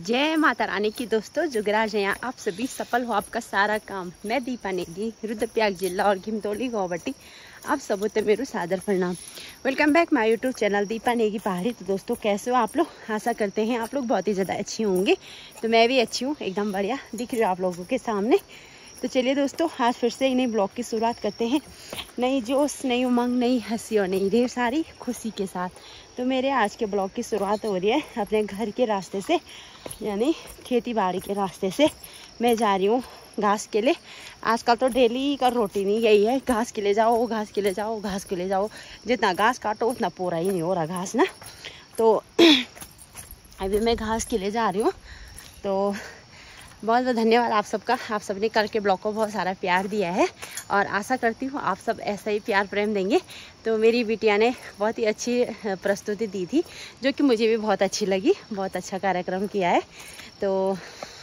जय माता रानी की दोस्तों, जुगराज हैं आप सभी सफल हो आपका सारा काम। मैं दीपा नेगी, रुद्रप्रयाग जिला और घिमतोली गौवटी आप सबूते मेरू सादर प्रणाम। Welcome back my YouTube channel Deepa Negi Pahadi. तो दोस्तों कैसे हो आप लोग? आशा करते हैं आप लोग बहुत ही ज़्यादा अच्छी होंगे। तो मैं भी अच्छी हूँ, एकदम बढ़िया दिख रही हूँ आप लोगों के सामने। तो चलिए दोस्तों, आज फिर से एक नई ब्लॉग की शुरुआत करते हैं। नई जोश, नई उमंग, नई हंसी और नई ढेर सारी खुशी के साथ। तो मेरे आज के ब्लॉग की शुरुआत हो रही है अपने घर के रास्ते से, यानी खेती बाड़ी के रास्ते से। मैं जा रही हूँ घास के लिए। आजकल तो डेली का रूटीन ही यही है, घास के लिए जाओ, घास के लिए जाओ, घास के लिए जाओ। जितना घास काटो उतना पूरा ही नहीं हो रहा घास ना। तो अभी मैं घास के लिए जा रही हूँ। तो बहुत बहुत धन्यवाद आप सबका। आप सबने कल के ब्लॉग को बहुत सारा प्यार दिया है और आशा करती हूँ आप सब ऐसा ही प्यार प्रेम देंगे। तो मेरी बिटिया ने बहुत ही अच्छी प्रस्तुति दी थी, जो कि मुझे भी बहुत अच्छी लगी। बहुत अच्छा कार्यक्रम किया है। तो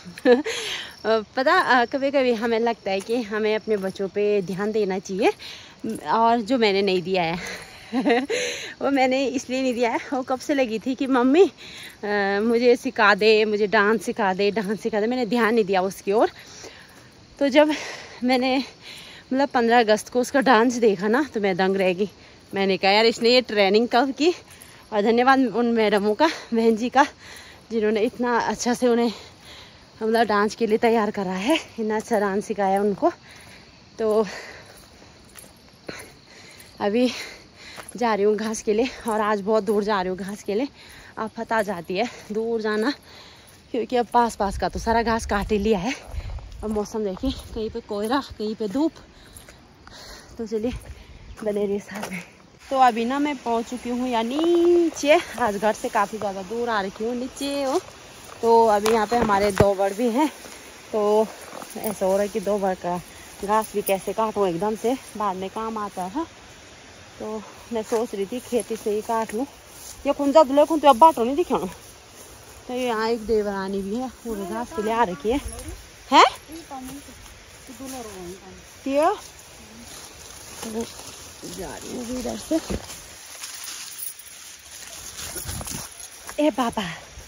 पता कभी कभी हमें लगता है कि हमें अपने बच्चों पे ध्यान देना चाहिए, और जो मैंने नहीं दिया है वो मैंने इसलिए नहीं दिया है। वो कब से लगी थी कि मम्मी मुझे सिखा दे, मुझे डांस सिखा दे, डांस सिखा दे। मैंने ध्यान नहीं दिया उसकी ओर। तो जब मैंने मतलब 15 अगस्त को उसका डांस देखा ना, तो मैं दंग रह गई। मैंने कहा यार इसने ये ट्रेनिंग कब की। और धन्यवाद उन मैडमों का, बहन जी का, जिन्होंने इतना अच्छा से उन्हें मतलब डांस के लिए तैयार करा है, इतना अच्छा डांस सिखाया उनको। तो अभी जा रही हूँ घास के लिए, और आज बहुत दूर जा रही हूँ घास के लिए। आफत आ जाती है दूर जाना, क्योंकि अब पास पास का तो सारा घास काट ही लिया है। और मौसम देखिए, कहीं पे कोहरा, कहीं पे धूप। तो चलिए बने रहिए साथ में। तो अभी ना मैं पहुँच चुकी हूँ या नीचे। आज घर से काफ़ी ज़्यादा दूर आ रखी हूँ, नीचे हूँ। तो अभी यहाँ पे हमारे 2 बड़ भी हैं। तो ऐसा हो रहा है कि 2 बड़ का घास भी कैसे काटूँ एकदम से, बाद में काम आता है। तो मैं सोच रही थी खेती से ही काट लूँ। ये कौन सा दुल्हे तो अब बाटो नहीं दिखा। तो यहाँ एक देवरानी भी है, वो भी घास के लिए आ रखी है। जा रही हूँ इधर से। ए बाबा,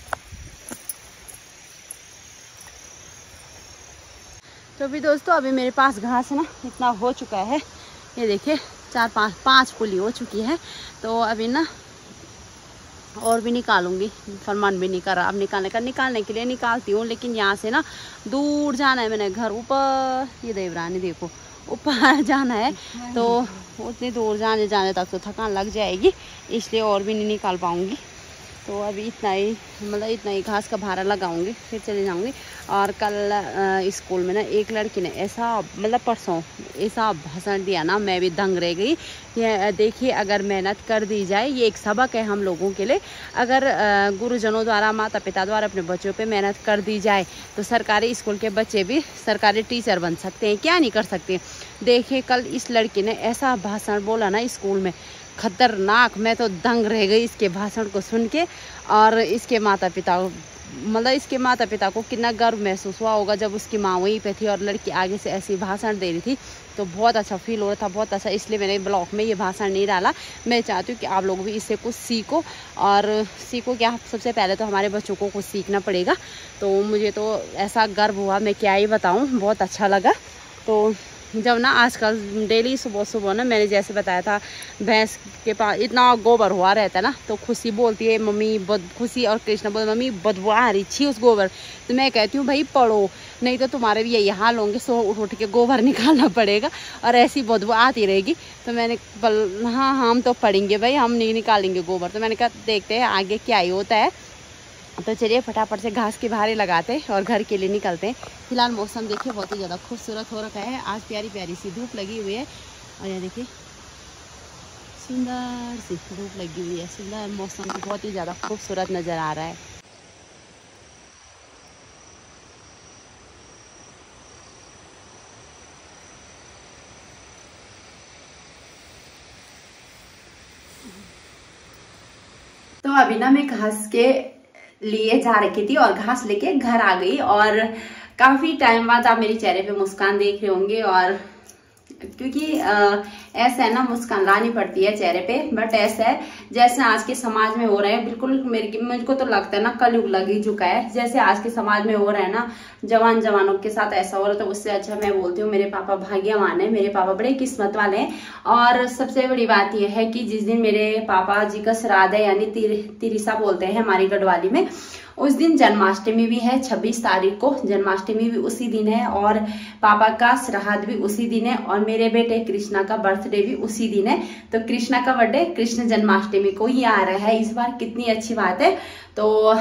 तो भी दोस्तों अभी मेरे पास घास है ना, इतना हो चुका है। ये देखिए 4-5 पुली हो चुकी है। तो अभी ना और भी निकालूंगी, फरमान भी नहीं कर रहा। अब निकालने के लिए निकालती हूँ, लेकिन यहाँ से ना दूर जाना है। मैंने घर ऊपर, ये देवरानी देखो, ऊपर जाना है। तो उतनी दूर जाने तक तो थकान लग जाएगी, इसलिए और भी नहीं निकाल पाऊँगी। तो अभी इतना ही घास का भारा लगाऊंगी, फिर चले जाऊंगी। और कल स्कूल में ना एक लड़की ने ऐसा परसों ऐसा भाषण दिया ना, मैं भी दंग रह गई। ये देखिए, अगर मेहनत कर दी जाए, ये एक सबक है हम लोगों के लिए। अगर गुरुजनों द्वारा, माता पिता द्वारा अपने बच्चों पे मेहनत कर दी जाए, तो सरकारी स्कूल के बच्चे भी सरकारी टीचर बन सकते हैं। क्या नहीं कर सकते। देखिए कल इस लड़की ने ऐसा भाषण बोला ना स्कूल में, खतरनाक। मैं तो दंग रह गई इसके भाषण को सुन के। और इसके माता पिता को कितना गर्व महसूस हुआ होगा जब उसकी माँ वहीं पे थी और लड़की आगे से ऐसी भाषण दे रही थी। तो बहुत अच्छा फील हो रहा था, बहुत अच्छा। इसलिए मैंने ब्लॉग में ये भाषण नहीं डाला। मैं चाहती हूँ कि आप लोग भी इससे कुछ सीखो। और सीखो क्या, सबसे पहले तो हमारे बच्चों को कुछ सीखना पड़ेगा। तो मुझे तो ऐसा गर्व हुआ, मैं क्या ही बताऊँ, बहुत अच्छा लगा। तो जब ना आजकल डेली सुबह सुबह ना, मैंने जैसे बताया था, भैंस के पास इतना गोबर हुआ रहता है ना, तो खुशी बोलती है मम्मी खुशी, और कृष्णा बोलते मम्मी बदबू आ रही थी उस गोबर। तो मैं कहती हूँ भाई पढ़ो, नहीं तो तुम्हारे भी यही हाल होंगे। सो उठ के गोबर निकालना पड़ेगा और ऐसी बदबू आती रहेगी। तो मैंने हाँ हम तो पढ़ेंगे भाई, हम नहीं निकालेंगे गोबर। तो मैंने कहा देखते हैं आगे क्या ही होता है। तो चलिए फटाफट से घास के भारे लगाते हैं और घर के लिए निकलते हैं। फिलहाल मौसम देखिए बहुत ही ज़्यादा खूबसूरत हो रखा है। आज प्यारी प्यारी सी धूप लगी हुई है, और ये देखिए सुंदर सी धूप लगी हुई है। सुंदर मौसम बहुत ही ज़्यादा खूबसूरत नज़र आ रहा है। तो अभी ना मैं घास के लिए जा रखी थी और घास लेके घर आ गई। और काफी टाइम बाद आप मेरे चेहरे पे मुस्कान देख रहे होंगे, और क्योंकि ऐसा है ना, मुस्कान लानी पड़ती है चेहरे पे। बट ऐसा है जैसे आज के समाज में हो रहे हैं, बिल्कुल मुझको तो लगता है ना कलयुग लग ही चुका है। जैसे आज के समाज में हो रहा है ना, जवानों के साथ ऐसा हो रहा है, तो उससे अच्छा मैं बोलती हूँ मेरे पापा भाग्यवान है, मेरे पापा बड़े किस्मत वाले हैं। और सबसे बड़ी बात यह है कि जिस दिन मेरे पापा जी का श्राद्ध है, यानी तिरिसा बोलते हैं हमारी गढ़वाली में, उस दिन जन्माष्टमी भी है। 26 तारीख को जन्माष्टमी भी उसी दिन है, और पापा का श्राद्ध भी उसी दिन है, और मेरे बेटे कृष्णा का बर्थडे भी उसी दिन है। तो कृष्णा का बर्थडे कृष्ण जन्माष्टमी को ही आ रहा है इस बार। कितनी अच्छी बात है। तो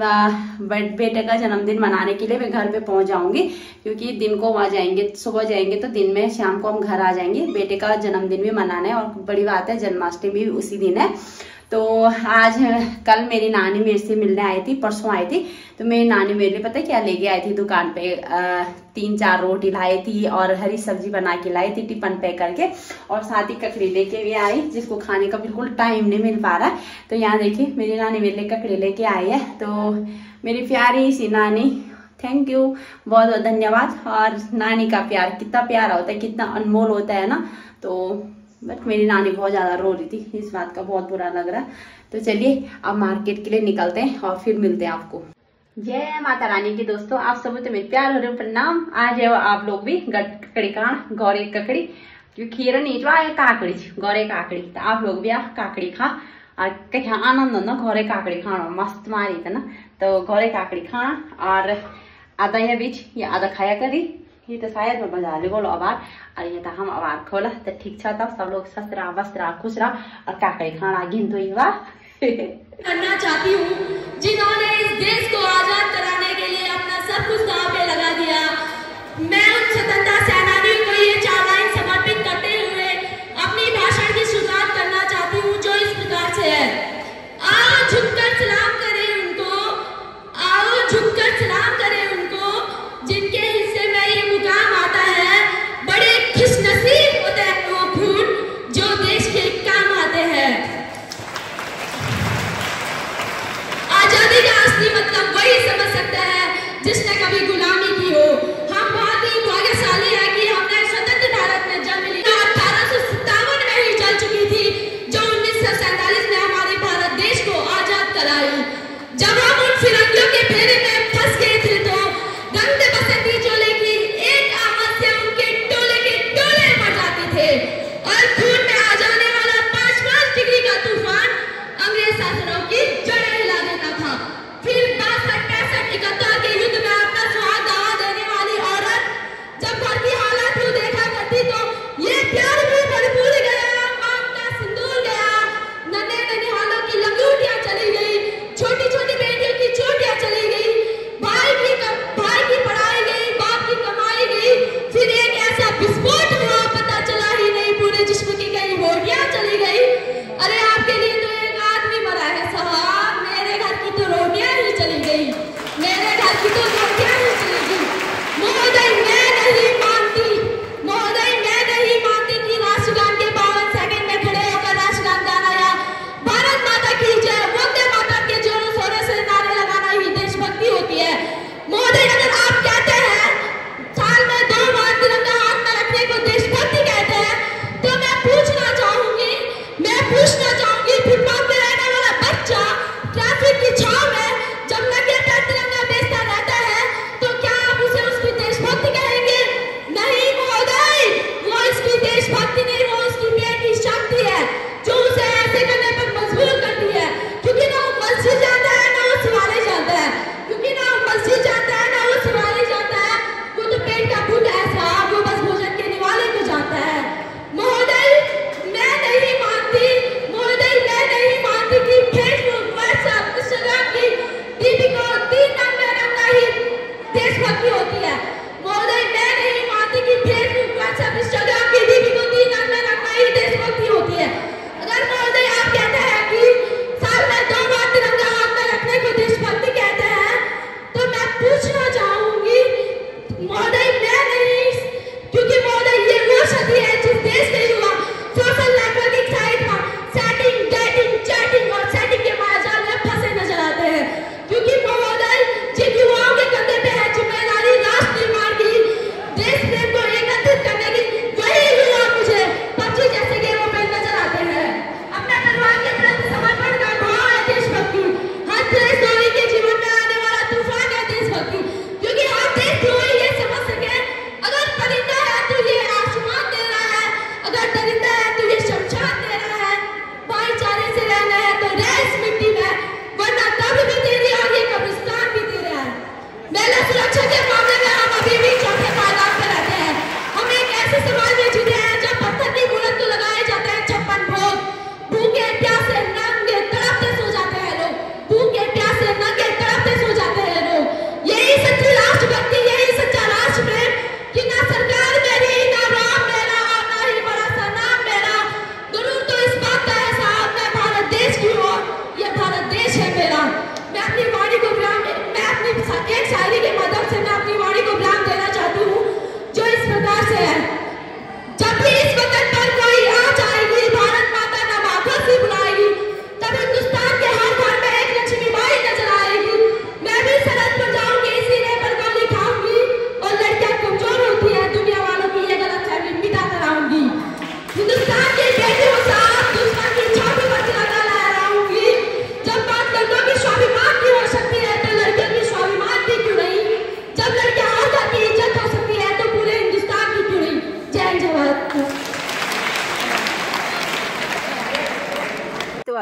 बेटे का जन्मदिन मनाने के लिए मैं घर पे पहुंच जाऊंगी, क्योंकि दिन को वहां जाएंगे, सुबह जाएंगे तो दिन में, शाम को हम घर आ जाएंगे। बेटे का जन्मदिन भी मनाना है, और बड़ी बात है जन्माष्टमी भी उसी दिन है। तो आज कल मेरी नानी मेरे से मिलने आई थी, परसों आई थी। तो मेरी नानी मेरे लिए पता है क्या लेके आई थी दुकान पे, 3-4 रोटी लाई थी और हरी सब्जी बना के लाई थी टिफिन पैक करके, और साथ ही ककड़ी लेके भी आई, जिसको खाने का बिल्कुल टाइम नहीं मिल पा रहा। तो यहाँ देखिए मेरी नानी मेरे लिए ककड़ी लेके आई है। तो मेरी प्यारी सी नानी, थैंक यू, बहुत बहुत धन्यवाद। और नानी का प्यार कितना प्यारा होता है, कितना अनमोल होता है ना। तो बट मेरी नानी बहुत ज्यादा रो रही थी, इस बात का बहुत बुरा लग रहा। तो चलिए अब मार्केट के लिए निकलते हैं और फिर मिलते हैं आपको। जय माता रानी की दोस्तों, आप सब तो मेरे प्यार हो रहे प्रणाम। आज आप लोग भी ककड़ी खाण, गौरे ककड़ी, जो खीर नहीं जो आए काकड़ी, गौरे काकड़ी। तो आप लोग भी आ काकड़ी खा, और क्या आनंद होना गौरे काकड़ी खाना, मस्त मारी था ना। तो गौरे काकड़ी खाना, और आधा यह बीच ये आधा खाया करी, ये तो शायद मैं बजा ले बोलो आवार, और ये तो हम आवार खोला। तो ठीक था, तब सब लोग स्वस्थ रहा, मस्त रहा, खुश रहा, और काकड़ी खाना गिन तो ये करना चाहती हूँ, जिन्होंने इस देश को आजाद कराने के लिए अपना सब कुछ दांव पे लगा दिया। मैं उन स्वतंत्रता सेनानियों को ये 4 लाइन समर्पित करते हुए अपनी भाषण की शुरुआत करना चाहती हूँ, जो इस प्रकार से है। आओ झुककर सलाम करें उनको, आओ झुककर सलाम करें उनको, जिनके हिस्से में ये मुकाम आता है। बड़े खुशनसीब होते हैं वो खून जो देश के काम आते हैं। आजादी का असली मतलब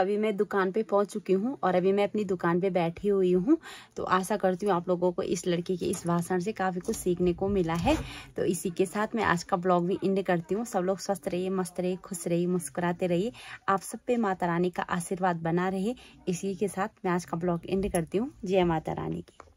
अभी मैं दुकान पे पहुंच चुकी हूँ और अभी मैं अपनी दुकान पे बैठी हुई हूँ। तो आशा करती हूँ आप लोगों को इस लड़की के इस भाषण से काफ़ी कुछ सीखने को मिला है। तो इसी के साथ मैं आज का ब्लॉग भी एंड करती हूँ। सब लोग स्वस्थ रहिए, मस्त रहिए, खुश रहिए, मुस्कुराते रहिए। आप सब पे माता रानी का आशीर्वाद बना रहे। इसी के साथ मैं आज का ब्लॉग एंड करती हूँ। जय माता रानी की।